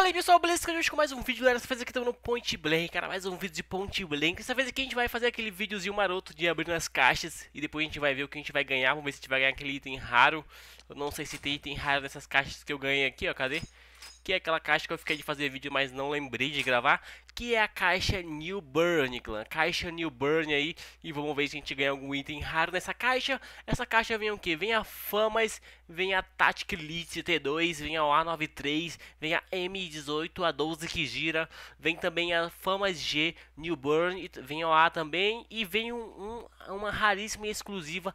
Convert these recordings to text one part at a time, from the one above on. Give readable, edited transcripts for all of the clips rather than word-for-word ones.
Fala aí pessoal, beleza? Hoje com mais um vídeo, galera. Dessa vez aqui estamos no Point Blank, cara. Mais um vídeo de Point Blank. Dessa vez aqui a gente vai fazer aquele videozinho maroto de abrir nas caixas. E depois a gente vai ver o que a gente vai ganhar. Vamos ver se a gente vai ganhar aquele item raro. Eu não sei se tem item raro nessas caixas que eu ganhei aqui, ó. Cadê? Que é aquela caixa que eu fiquei de fazer vídeo, mas não lembrei de gravar. Que é a caixa New Burn, clã. Caixa New Burn aí. E vamos ver se a gente ganha algum item raro nessa caixa. Essa caixa vem o que? Vem a Famas, vem a Tactic Elite T2, vem a A93, vem a M18, a 12 que gira. Vem também a Famas G New Burn, vem a A também. E vem uma raríssima e exclusiva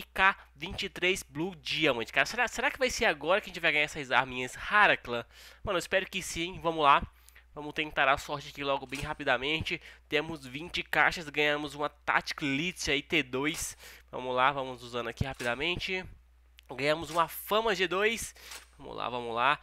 MK23 Blue Diamond. Cara, será que vai ser agora que a gente vai ganhar essas arminhas raras, clã? Mano, eu espero que sim. Vamos lá. Vamos tentar a sorte aqui logo bem rapidamente. Temos 20 caixas, ganhamos uma Tactic Elite aí T2. Vamos lá, vamos usando aqui rapidamente. Ganhamos uma Fama G2. Vamos lá.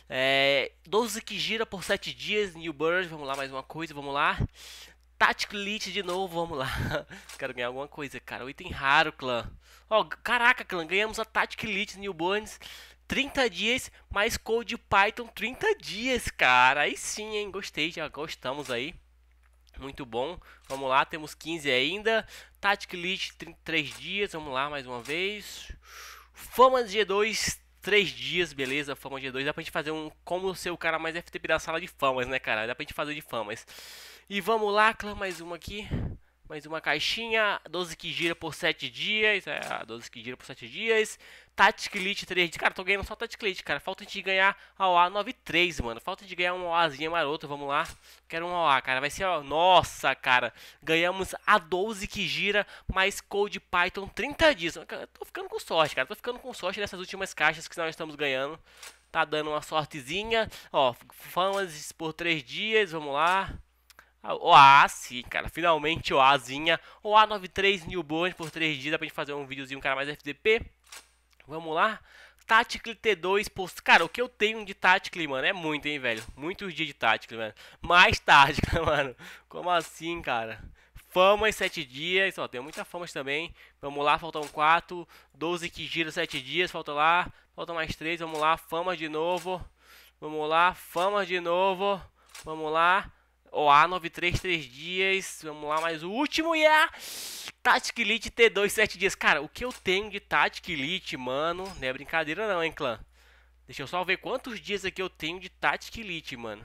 12 que gira por 7 dias, New Bird. Vamos lá, mais uma coisa, vamos lá. Tactic Elite de novo, vamos lá. Quero ganhar alguma coisa, cara. O item raro, clã. Ó, caraca, clã, ganhamos a Tactic Elite New Burns. 30 dias, mais Code Python 30 dias, cara. Aí sim, hein? Gostei, já gostamos aí. Muito bom. Vamos lá, temos 15 ainda. Tactic Elite 33 dias, vamos lá mais uma vez. Fama G2, 3 dias, beleza. Fama G2, dá pra gente fazer um como ser o cara mais FTP da sala de famas, né, cara? Dá pra gente fazer de famas. E vamos lá, clã, mais uma aqui. Mais uma caixinha, 12 que gira por 7 dias, 12 que gira por 7 dias. Tactic Elite 3 dias, cara, tô ganhando só Tactic Elite, cara. Falta a gente ganhar a OA93, mano. Falta de ganhar uma OAzinha marota, vamos lá. Quero uma OA, cara, vai ser, ó, nossa, cara. Ganhamos a 12 que gira, mais Code Python 30 dias. Eu tô ficando com sorte, cara, tô ficando com sorte nessas últimas caixas que nós estamos ganhando. Tá dando uma sortezinha, ó, famas por 3 dias, vamos lá. OA, sim, cara, finalmente OAzinha. OA93 Newborn por 3 dias. Dá pra gente fazer um videozinho, cara, mais FDP. Vamos lá. Tactical T2, cara, o que eu tenho de Tactical, mano, é muito, hein, velho. Muitos dias de Tactical, mano. Mais Tactical, mano. Como assim, cara? Famas 7 dias, ó, tem muita famas também. Vamos lá, faltam 4. 12 que gira 7 dias, falta lá. Faltam mais 3, vamos lá. Famas de novo. Vamos lá, famas de novo. Vamos lá. OA93 3 dias. Vamos lá, mais o último. E a Tactic Elite T2 7 dias. Cara, o que eu tenho de Tactic Elite, mano, não é brincadeira não, hein, clã. Deixa eu só ver quantos dias aqui eu tenho de Tactic Elite, mano.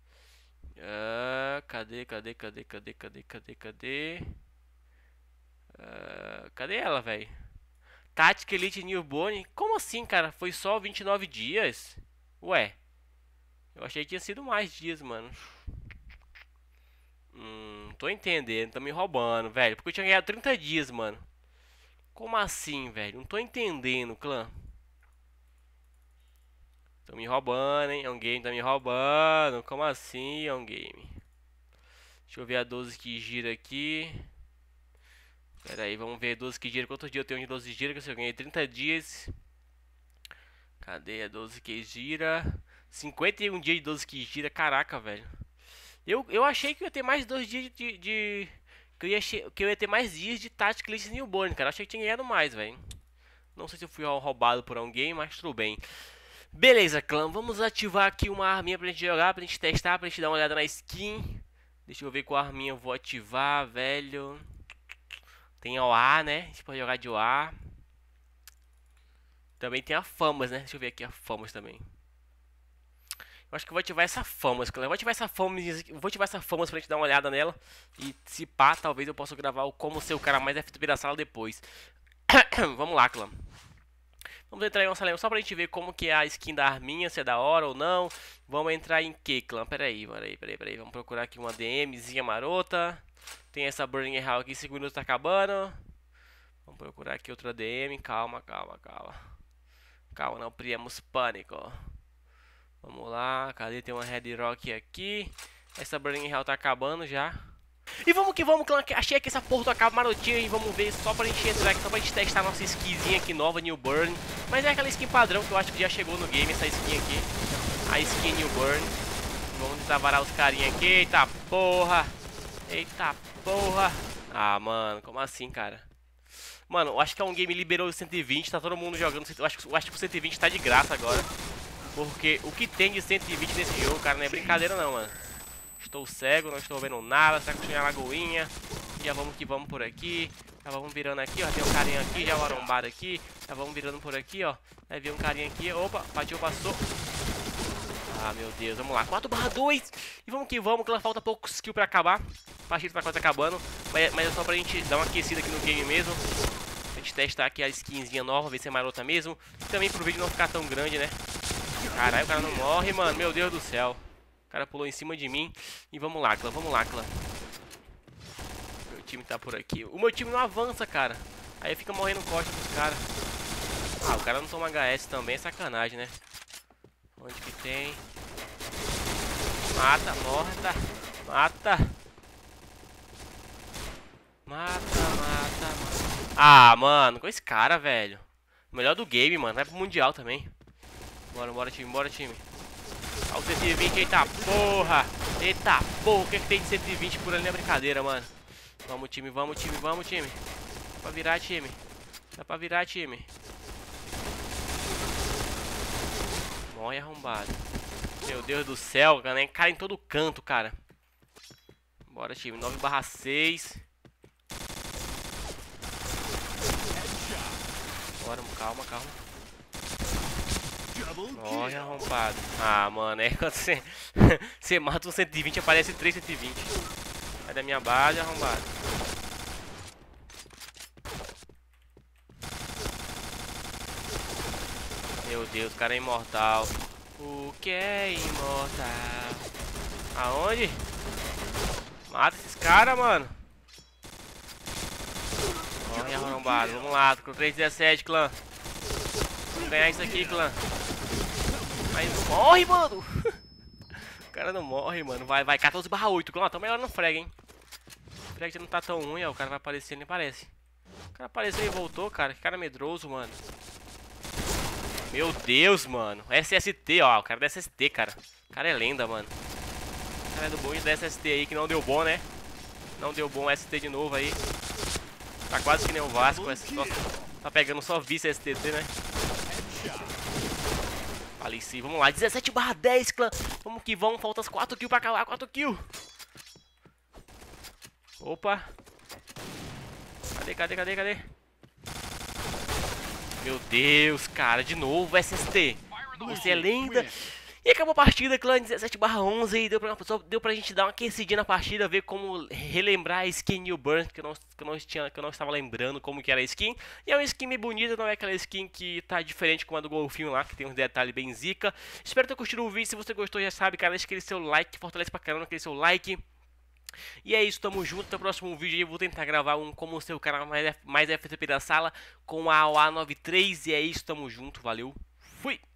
Cadê? Cadê ela, velho? Tactic Elite Newborn. Como assim, cara? Foi só 29 dias? Ué. Eu achei que tinha sido mais dias, mano. Tô entendendo, tá me roubando, velho. Porque eu tinha ganhado 30 dias, mano. Como assim, velho? Não tô entendendo, clã. Tô me roubando, hein? É um game, tá me roubando. Como assim, é um game? Deixa eu ver a 12 que gira aqui. Pera aí, vamos ver a 12 que gira. Quantos dias eu tenho de 12 que gira? Que eu ganhei 30 dias. Cadê a 12 que gira? 51 dias de 12 que gira. Caraca, velho. Eu achei que eu ia ter mais 2 dias que eu ia ter mais dias de Tactic Elite Newborn, cara. Eu achei que tinha ganhado mais, velho. Não sei se eu fui roubado por alguém, mas tudo bem. Beleza, clã. Vamos ativar aqui uma arminha pra gente jogar, pra gente testar, pra gente dar uma olhada na skin. Deixa eu ver qual arminha eu vou ativar, velho. Tem OA, né? A gente pode jogar de OA. Também tem a Famas, né? Deixa eu ver aqui a Famas também. Eu acho que eu vou ativar essa Famas, clã. Eu vou ativar essa Famas pra gente dar uma olhada nela. E se pá, talvez eu possa gravar o como ser o cara mais FTP da sala depois. Vamos lá, clã. Vamos entrar em uma sala só pra gente ver como que é a skin da arminha, se é da hora ou não. Vamos entrar em que, clã? Pera aí. Vamos procurar aqui uma DMzinha marota. Tem essa Burning Hall aqui, 5 minutos tá acabando. Vamos procurar aqui outra DM. Calma. Calma, não criamos pânico. Vamos lá, cadê? Tem uma Red Rock aqui. Essa Burning Hell tá acabando já. E vamos que vamos, clã. Achei que essa porra acaba marotinha. E vamos ver só pra gente entrar aqui, só pra gente testar a nossa skinzinha aqui nova, New Burn. Mas é aquela skin padrão que eu acho que já chegou no game, essa skin aqui. A skin New Burn. Vamos tentar varar os carinha aqui. Eita porra. Ah, mano, como assim, cara? Mano, eu acho que é um game liberou o 120, tá todo mundo jogando. Eu acho que o 120 tá de graça agora. Porque o que tem de 120 nesse jogo, cara, não é brincadeira não, mano. Estou cego, não estou vendo nada. Será que eu a lagoinha? Já vamos que vamos por aqui. Já vamos virando aqui, ó. Tem um carinha aqui, já o arrombado aqui. Já vamos virando por aqui, ó. Vai vir um carinha aqui. Opa, partiu, passou. Ah, meu Deus, vamos lá. 4/2. E vamos que vamos, que falta poucos kills pra acabar. A partida tá quase acabando. Mas é só pra gente dar uma aquecida aqui no game mesmo. A gente testar aqui a skinzinha nova, ver se é marota mesmo. E também pro vídeo não ficar tão grande, né? Caralho, o cara não morre, mano. Meu Deus do céu. O cara pulou em cima de mim. E vamos lá, clã. Vamos lá, clã. Meu time tá por aqui. O meu time não avança, cara. Aí fica morrendo costa dos caras. Ah, o cara não toma HS também. É sacanagem, né? Onde que tem? Mata, morta. Mata. Mata, mata, mata. Ah, mano. Com esse cara, velho. O melhor do game, mano. Vai pro Mundial também. Bora, bora, time. Bora, time. Olha o 120. Eita, porra. Eita, porra. O que tem de 120 por ali na brincadeira, mano? Vamos, time. Vamos, time. Vamos, time. Dá pra virar, time. Dá pra virar, time. Morre arrombado. Meu Deus do céu, cara. Cara em todo canto, cara. Bora, time. 9/6. Bora, calma, calma. Morre arrombado. Ah, mano. É quando você... você mata um 120, aparece 3 120. Sai da minha base, arrombado. Meu Deus, o cara é imortal. O que é imortal? Aonde? Mata esses caras, mano. Morre arrombado. Vamos lá, tô com 3/17, clã. Vamos ganhar isso aqui, clã. Mas não morre, mano. O cara não morre, mano. Vai, vai. 14/8, clã. Tô melhor no frag, hein. O frag já não tá tão ruim, ó. O cara vai aparecer, nem parece. O cara apareceu e voltou, cara. Que cara medroso, mano. Meu Deus, mano. SST, ó. O cara é da SST, cara. O cara é lenda, mano. O cara é do bom da SST aí, que não deu bom, né? Não deu bom ST de novo aí. Tá quase que nem o Vasco. Tá pegando só vice STT, né? Faleci. Vamos lá. 17/10, clã. Vamos que vamos. Faltam 4 kills pra acabar. 4 kills. Opa. Cadê, cadê, cadê, cadê? Meu Deus, cara, de novo SST. Você é lenda. E acabou a partida, clã, 17/11. E deu pra gente dar uma aquecidinha na partida, ver como relembrar a skin New Burn, que eu não estava lembrando como que era a skin. E é uma skin bem bonita, não é aquela skin que tá diferente como a do golfinho lá, que tem uns detalhes bem zica. Espero ter curtido o vídeo. Se você gostou, já sabe, cara, deixa aquele seu like, fortalece pra caramba aquele seu like. E é isso, tamo junto, até o próximo vídeo. Eu vou tentar gravar um como o seu canal mais FTP da sala com a OA93. E é isso, tamo junto, valeu, fui!